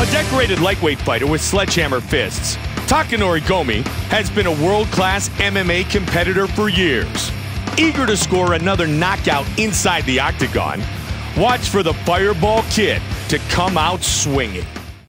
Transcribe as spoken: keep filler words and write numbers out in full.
A decorated lightweight fighter with sledgehammer fists, Takanori Gomi has been a world-class M M A competitor for years. Eager to score another knockout inside the octagon, watch for the Fireball Kid to come out swinging.